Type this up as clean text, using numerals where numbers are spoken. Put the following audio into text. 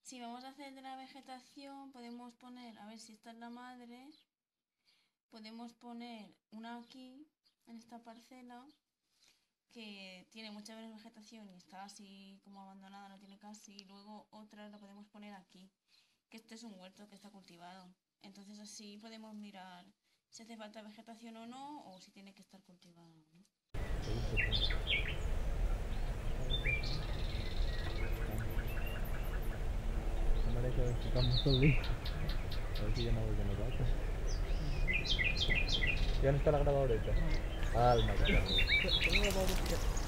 Si vamos a hacer de la vegetación, podemos poner, a ver si esta es la madre, podemos poner una aquí, en esta parcela, que tiene mucha menos vegetación y está así como abandonada, no tiene casi, y luego otra la podemos poner aquí, que este es un huerto que está cultivado. Entonces así podemos mirar si hace falta vegetación o no, o si tiene que estar cultivado, ¿no? Mereka suka musuli. Así ya no voy a notar. Ya no está la grabadora ahorita. Ah, el